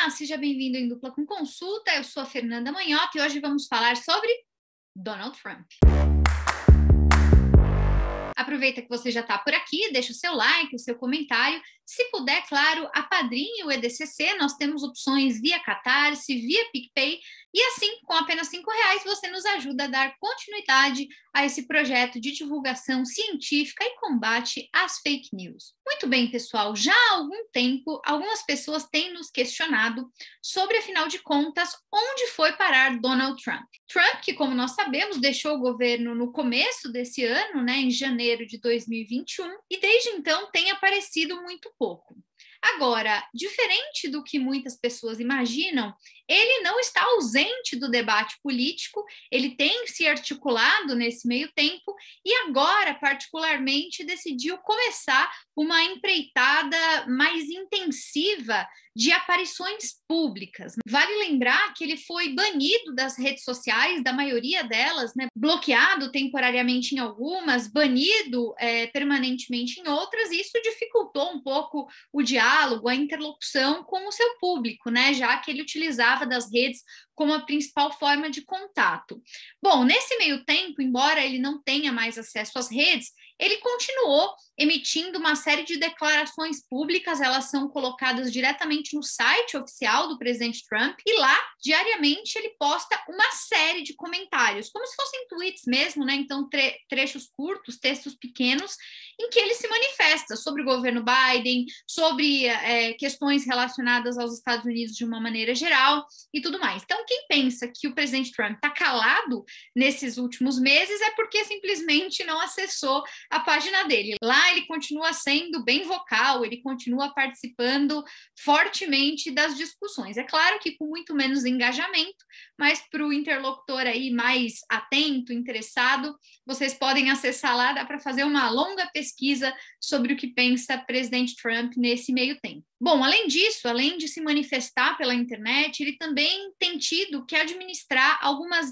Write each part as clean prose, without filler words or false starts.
Olá, seja bem-vindo em Dupla com Consulta. Eu sou a Fernanda Manhota e hoje vamos falar sobre Donald Trump. Aproveita que você já está por aqui, deixa o seu like, o seu comentário. Se puder, claro, apadrinhe o EDCC. Nós temos opções via Catarse, via PicPay. E assim, com apenas R$ 5, você nos ajuda a dar continuidade a esse projeto de divulgação científica e combate às fake news. Muito bem, pessoal, já há algum tempo, algumas pessoas têm nos questionado sobre, afinal de contas, onde foi parar Donald Trump. Trump, que, como nós sabemos, deixou o governo no começo desse ano, em janeiro de 2021, e desde então tem aparecido muito pouco. Agora, diferente do que muitas pessoas imaginam, ele não está ausente do debate político, ele tem se articulado nesse meio tempo e agora, particularmente, decidiu começar uma empreitada mais intensiva de aparições públicas. Vale lembrar que ele foi banido das redes sociais, da maioria delas, bloqueado temporariamente em algumas, banido permanentemente em outras, e isso dificultou um pouco o diálogo, a interlocução com o seu público, já que ele utilizava das redes como a principal forma de contato. Bom, nesse meio tempo, embora ele não tenha mais acesso às redes, ele continuou emitindo uma série de declarações públicas, elas são colocadas diretamente no site oficial do presidente Trump, e lá, diariamente, ele posta uma série de comentários, como se fossem tweets mesmo, então trechos curtos, textos pequenos, em que ele se manifesta sobre o governo Biden, sobre questões relacionadas aos Estados Unidos de uma maneira geral e tudo mais. Então, quem pensa que o presidente Trump está calado nesses últimos meses é porque simplesmente não acessou a página dele. Lá ele continua sendo bem vocal, ele continua participando fortemente das discussões. É claro que com muito menos engajamento, mas para o interlocutor aí mais atento, interessado, vocês podem acessar lá, dá para fazer uma longa pesquisa sobre o que pensa o presidente Trump nesse meio tempo. Bom, além disso, além de se manifestar pela internet, ele também tem tido que administrar algumas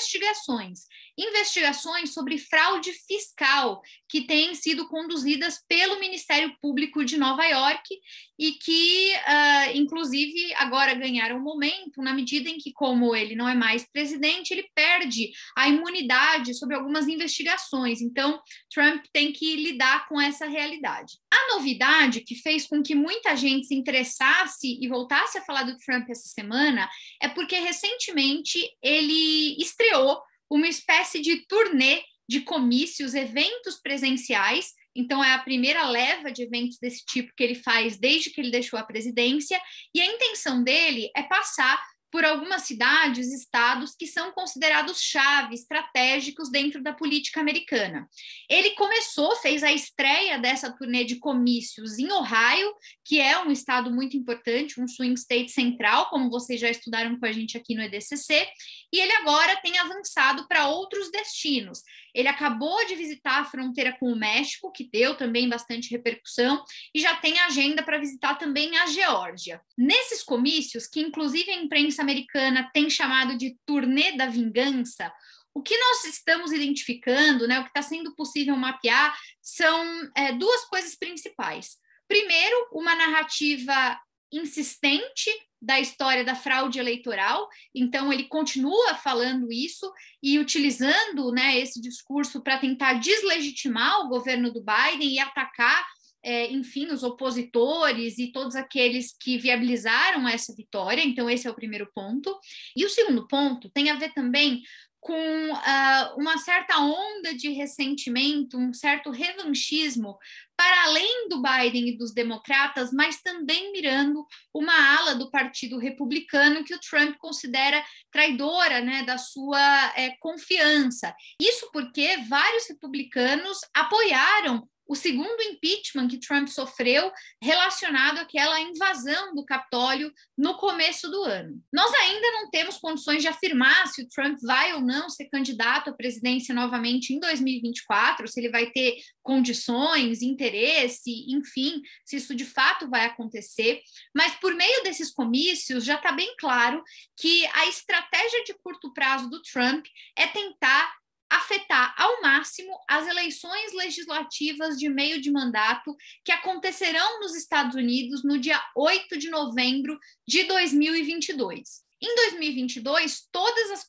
investigações sobre fraude fiscal que têm sido conduzidas pelo Ministério Público de Nova York e que, inclusive, agora ganharam momento na medida em que, como ele não é mais presidente, ele perde a imunidade sobre algumas investigações. Então, Trump tem que lidar com essa realidade. A novidade que fez com que muita gente se interessasse e voltasse a falar do Trump essa semana é porque, recentemente, ele estreou uma espécie de turnê de comícios, eventos presenciais. Então, é a primeira leva de eventos desse tipo que ele faz desde que ele deixou a presidência, e a intenção dele é passar por algumas cidades, estados que são considerados chave, estratégicos dentro da política americana. Ele fez a estreia dessa turnê de comícios em Ohio, que é um estado muito importante, um swing state central, como vocês já estudaram com a gente aqui no EDCC, e ele agora tem avançado para outros destinos. Ele acabou de visitar a fronteira com o México, que deu também bastante repercussão, e já tem agenda para visitar também a Geórgia. Nesses comícios, que inclusive a imprensa americana tem chamado de turnê da vingança, o que nós estamos identificando, o que está sendo possível mapear, são duas coisas principais. Primeiro, uma narrativa insistente da história da fraude eleitoral, então ele continua falando isso e utilizando esse discurso para tentar deslegitimar o governo do Biden e atacar enfim, os opositores e todos aqueles que viabilizaram essa vitória. Então, esse é o primeiro ponto. E o segundo ponto tem a ver também com uma certa onda de ressentimento, um certo revanchismo para além do Biden e dos democratas, mas também mirando uma ala do Partido Republicano que o Trump considera traidora da sua confiança. Isso porque vários republicanos apoiaram o segundo impeachment que Trump sofreu relacionado àquela invasão do Capitólio no começo do ano. Nós ainda não temos condições de afirmar se o Trump vai ou não ser candidato à presidência novamente em 2024, se ele vai ter condições, interesse, enfim, se isso de fato vai acontecer, mas por meio desses comícios já está bem claro que a estratégia de curto prazo do Trump é tentar afetar ao máximo as eleições legislativas de meio de mandato que acontecerão nos Estados Unidos no dia 8 de novembro de 2022. Em 2022, todas as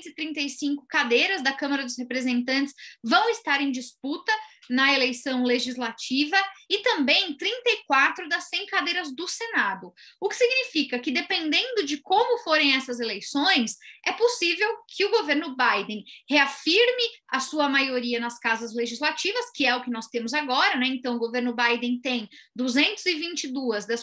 435 cadeiras da Câmara dos Representantes vão estar em disputa na eleição legislativa e também 34 das 100 cadeiras do Senado. O que significa que, dependendo de como forem essas eleições, é possível que o governo Biden reafirme a sua maioria nas casas legislativas, que é o que nós temos agora, né? Então, o governo Biden tem 222 das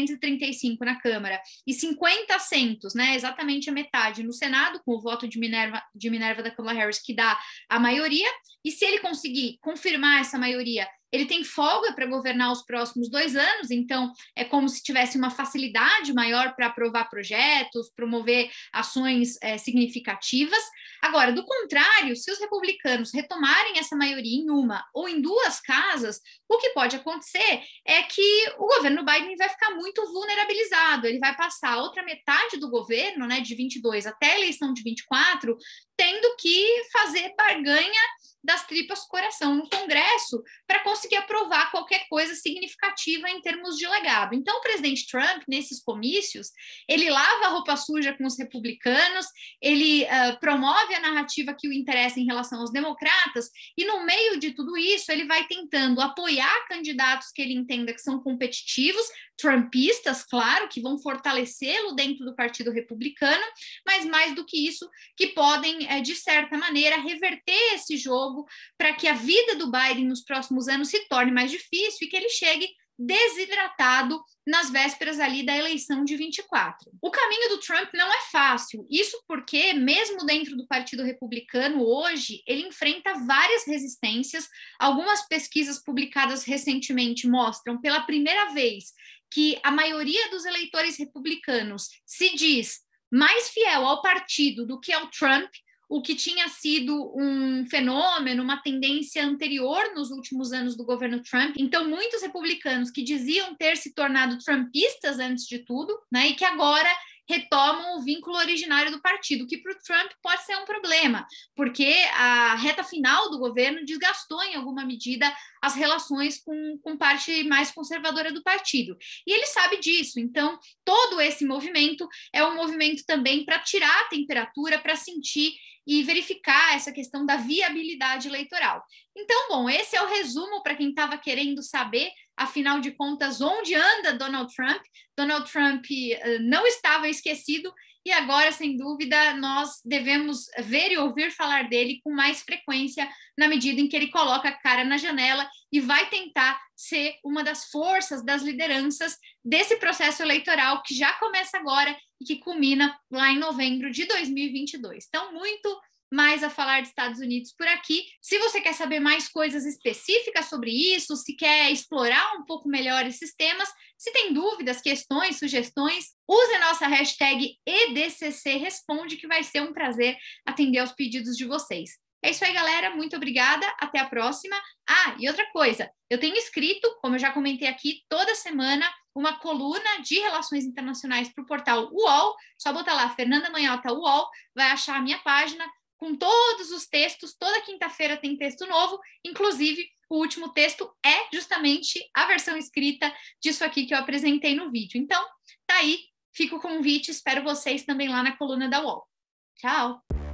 435 na Câmara e 50 assentos, né? Exatamente a metade no Senado, com o voto de Minerva da Kamala Harris, que dá a maioria. E se ele conseguir confirmar essa maioria, ele tem folga para governar os próximos 2 anos, então é como se tivesse uma facilidade maior para aprovar projetos, promover ações significativas. Agora, do contrário, se os republicanos retomarem essa maioria em uma ou em 2 casas, o que pode acontecer é que o governo Biden vai ficar muito vulnerabilizado, ele vai passar a outra metade do governo, né, de 22 até a eleição de 24, tendo que fazer barganha das tripas coração no Congresso para conseguir aprovar qualquer coisa significativa em termos de legado. Então, o presidente Trump, nesses comícios, ele lava a roupa suja com os republicanos, ele promove a narrativa que o interessa em relação aos democratas, e no meio de tudo isso, ele vai tentando apoiar candidatos que ele entenda que são competitivos, trumpistas, claro, que vão fortalecê-lo dentro do Partido Republicano, mas mais do que isso, que podem, de certa maneira, reverter esse jogo para que a vida do Biden nos próximos anos se torne mais difícil e que ele chegue desidratado nas vésperas ali da eleição de 24. O caminho do Trump não é fácil, isso porque, mesmo dentro do Partido Republicano, hoje, ele enfrenta várias resistências. Algumas pesquisas publicadas recentemente mostram, pela primeira vez, que a maioria dos eleitores republicanos se diz mais fiel ao partido do que ao Trump, o que tinha sido um fenômeno, uma tendência anterior nos últimos anos do governo Trump. Então, muitos republicanos que diziam ter se tornado trumpistas antes de tudo, né, e que agora retomam o vínculo originário do partido, que para o Trump pode ser um problema, porque a reta final do governo desgastou em alguma medida as relações com parte mais conservadora do partido. E ele sabe disso, então todo esse movimento é um movimento também para tirar a temperatura, para sentir e verificar essa questão da viabilidade eleitoral. Então, bom, esse é o resumo para quem estava querendo saber, afinal de contas, onde anda Donald Trump. Donald Trump não estava esquecido e agora, sem dúvida, nós devemos ver e ouvir falar dele com mais frequência na medida em que ele coloca a cara na janela e vai tentar ser uma das forças, das lideranças desse processo eleitoral que já começa agora e que culmina lá em novembro de 2022. Então, muito mais a falar de Estados Unidos por aqui. Se você quer saber mais coisas específicas sobre isso, se quer explorar um pouco melhor esses temas, se tem dúvidas, questões, sugestões, use a nossa hashtag EDCCResponde, que vai ser um prazer atender aos pedidos de vocês. É isso aí, galera. Muito obrigada. Até a próxima. Ah, e outra coisa, eu tenho escrito, como eu já comentei aqui, toda semana uma coluna de relações internacionais para o portal UOL. Só botar lá, Fernanda Manhota UOL, vai achar a minha página com todos os textos. Toda quinta-feira tem texto novo, inclusive o último texto é justamente a versão escrita disso aqui que eu apresentei no vídeo. Então, tá aí, fica o convite, espero vocês também lá na coluna da UOL. Tchau!